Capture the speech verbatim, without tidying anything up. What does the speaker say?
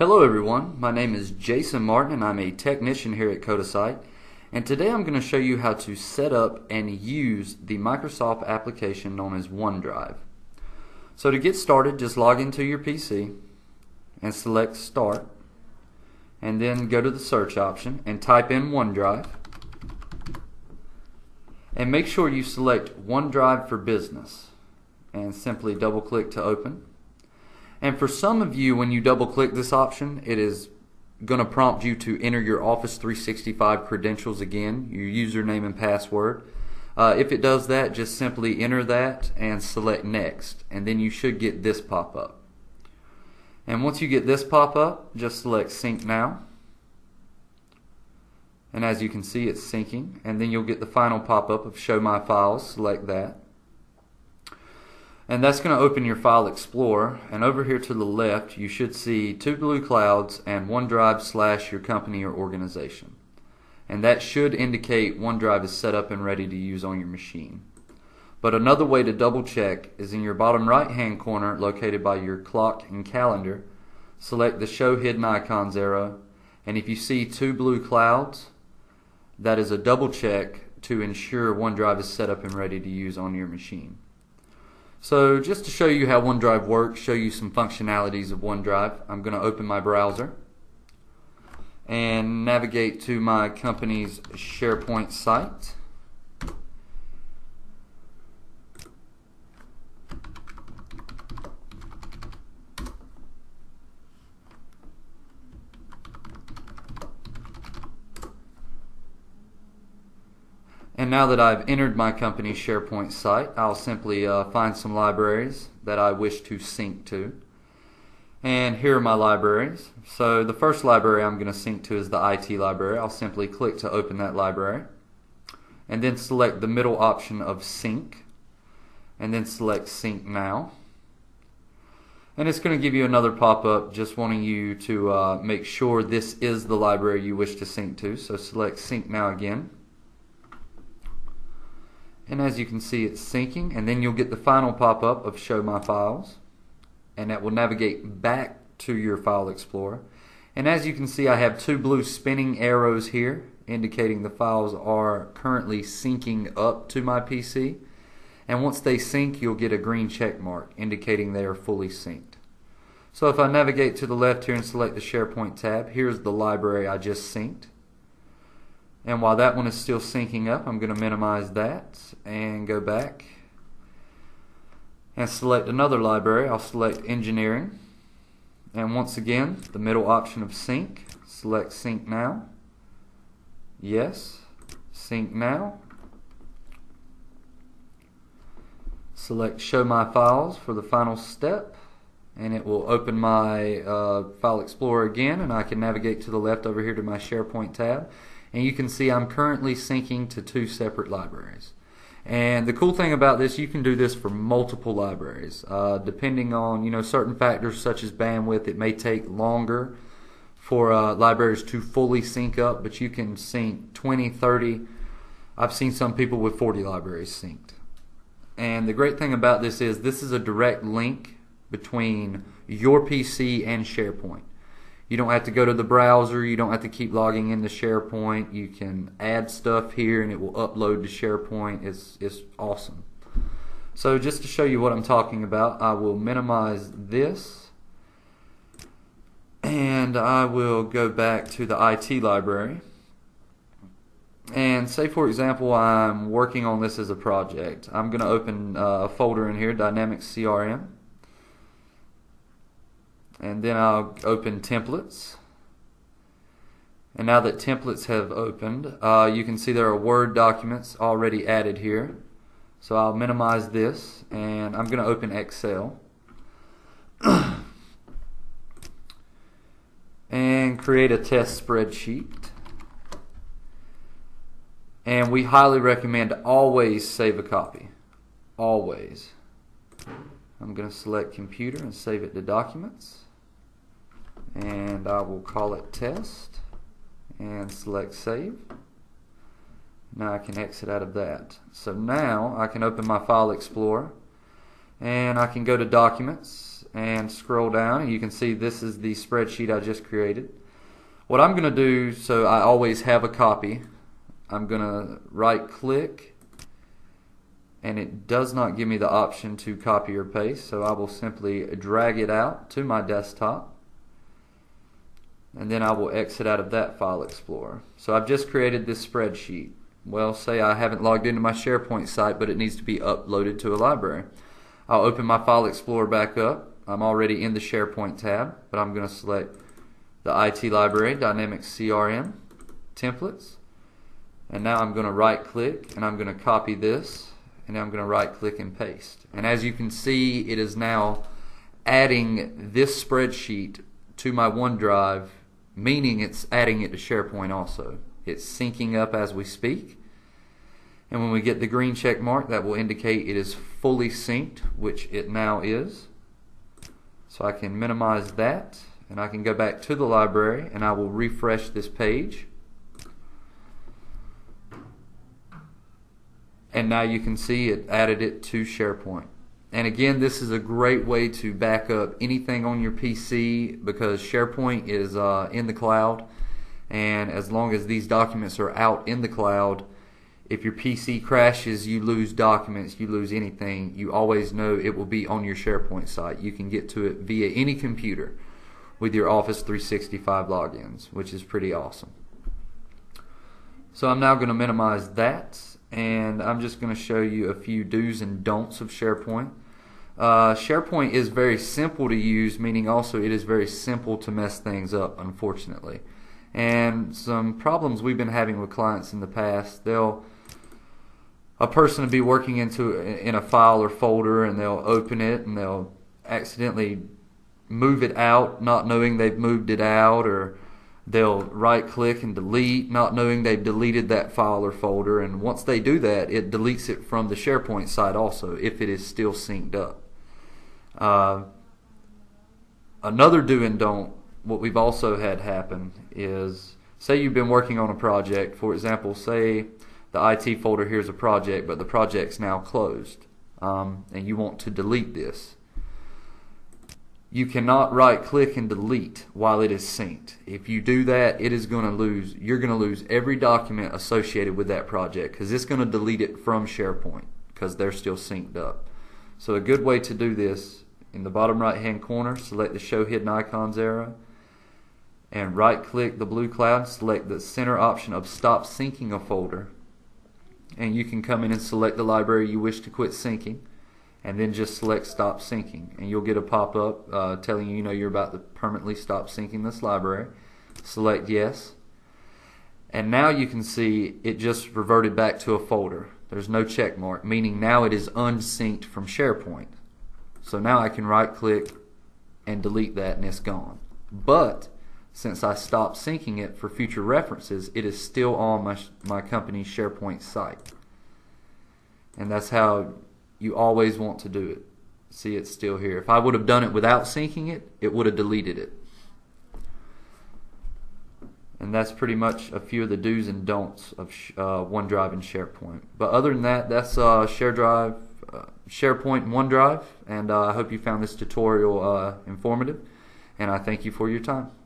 Hello everyone, my name is Jason Martin and I'm a technician here at Codasite, and today I'm going to show you how to set up and use the Microsoft application known as OneDrive. So to get started, just log into your P C and select Start, and then go to the search option and type in OneDrive, and make sure you select OneDrive for Business and simply double click to open. And for some of you, when you double click this option, it is going to prompt you to enter your Office three sixty-five credentials again, your username and password. Uh, if it does that, just simply enter that and select Next, and then you should get this pop up. And once you get this pop up, just select Sync Now. And as you can see, it's syncing, and then you'll get the final pop up of Show My Files. Select that. And that's going to open your File Explorer, and over here to the left you should see two blue clouds and OneDrive slash your company or organization. And that should indicate OneDrive is set up and ready to use on your machine. But another way to double check is in your bottom right hand corner located by your clock and calendar. Select the Show Hidden Icons arrow, and if you see two blue clouds, that is a double check to ensure OneDrive is set up and ready to use on your machine. So just to show you how OneDrive works, show you some functionalities of OneDrive, I'm going to open my browser and navigate to my company's SharePoint site. And now that I've entered my company's SharePoint site, I'll simply uh, find some libraries that I wish to sync to. And here are my libraries. So the first library I'm going to sync to is the I T library. I'll simply click to open that library, and then select the middle option of Sync, and then select Sync Now. And it's going to give you another pop-up just wanting you to uh, make sure this is the library you wish to sync to. So select Sync Now again. And as you can see, it's syncing, and then you'll get the final pop-up of Show My Files, and that will navigate back to your File Explorer. And as you can see, I have two blue spinning arrows here indicating the files are currently syncing up to my P C, and once they sync, you'll get a green check mark indicating they are fully synced. So if I navigate to the left here and select the SharePoint tab, here's the library I just synced. And while that one is still syncing up, I'm going to minimize that and go back and select another library. I'll select Engineering, and once again the middle option of Sync. Select Sync Now. Yes. Sync Now. Select Show My Files for the final step, and it will open my uh, File Explorer again, and I can navigate to the left over here to my SharePoint tab. And you can see I'm currently syncing to two separate libraries. And the cool thing about this, you can do this for multiple libraries. Uh, depending on you know certain factors such as bandwidth, it may take longer for uh, libraries to fully sync up, but you can sync twenty, thirty. I've seen some people with forty libraries synced. And the great thing about this is this is a direct link between your P C and SharePoint. You don't have to go to the browser, you don't have to keep logging into SharePoint. You can add stuff here and it will upload to SharePoint. It's, it's awesome. So just to show you what I'm talking about, I will minimize this, and I will go back to the I T library. And say for example I'm working on this as a project. I'm going to open uh, a folder in here, Dynamics C R M. And then I'll open Templates. And now that Templates have opened, uh, you can see there are Word documents already added here. So I'll minimize this, and I'm going to open Excel and create a test spreadsheet. And we highly recommend always save a copy. Always. I'm going to select Computer and save it to Documents. And I will call it Test and select Save. Now I can exit out of that. So now I can open my File Explorer, and I can go to Documents and scroll down, and you can see this is the spreadsheet I just created. What I'm going to do, so I always have a copy, I'm going to right click, and it does not give me the option to copy or paste, so I will simply drag it out to my desktop, and then I will exit out of that file explorer. So I've just created this spreadsheet. Well, say I haven't logged into my SharePoint site, but it needs to be uploaded to a library. I'll open my file explorer back up. I'm already in the SharePoint tab, but I'm going to select the I T library, Dynamics C R M, templates, and now I'm going to right click and I'm going to copy this, and I'm going to right click and paste. And as you can see, it is now adding this spreadsheet to my OneDrive, meaning it's adding it to SharePoint also. It's syncing up as we speak, and when we get the green check mark, that will indicate it is fully synced, which it now is. So I can minimize that, and I can go back to the library, and I will refresh this page. And now you can see it added it to SharePoint. And again, this is a great way to back up anything on your P C, because SharePoint is uh, in the cloud, and as long as these documents are out in the cloud, if your P C crashes, you lose documents, you lose anything, you always know it will be on your SharePoint site. You can get to it via any computer with your Office three sixty-five logins, which is pretty awesome. So I'm now going to minimize that, and I'm just going to show you a few do's and don'ts of SharePoint. Uh, SharePoint is very simple to use, meaning also it is very simple to mess things up, unfortunately. And some problems we've been having with clients in the past, they'll a person will be working into in a file or folder, and they'll open it and they'll accidentally move it out, not knowing they've moved it out, or they'll right click and delete, not knowing they've deleted that file or folder, and once they do that, it deletes it from the SharePoint site also if it is still synced up. Uh, another do and don't, what we've also had happen is, say you've been working on a project, for example, say the I T folder here is a project, but the project's now closed, um, and you want to delete this. You cannot right click and delete while it is synced. If you do that, it is going to lose, you're going to lose every document associated with that project, because it's going to delete it from SharePoint because they're still synced up. So a good way to do this, in the bottom right hand corner, select the Show Hidden Icons arrow, and right click the blue cloud, select the center option of Stop Syncing a Folder, and you can come in and select the library you wish to quit syncing, and then just select Stop Syncing, and you'll get a pop-up uh, telling you, you know you're about to permanently stop syncing this library. Select Yes, and now you can see it just reverted back to a folder. There's no check mark, meaning now it is unsynced from SharePoint. So now I can right click and delete that, and it's gone. But since I stopped syncing it for future references, it is still on my, my company's SharePoint site. And that's how you always want to do it. See, it's still here. If I would have done it without syncing it, it would have deleted it. And that's pretty much a few of the do's and don'ts of uh, OneDrive and SharePoint. But other than that, that's uh, ShareDrive, uh, SharePoint and OneDrive. And uh, I hope you found this tutorial uh, informative. And I thank you for your time.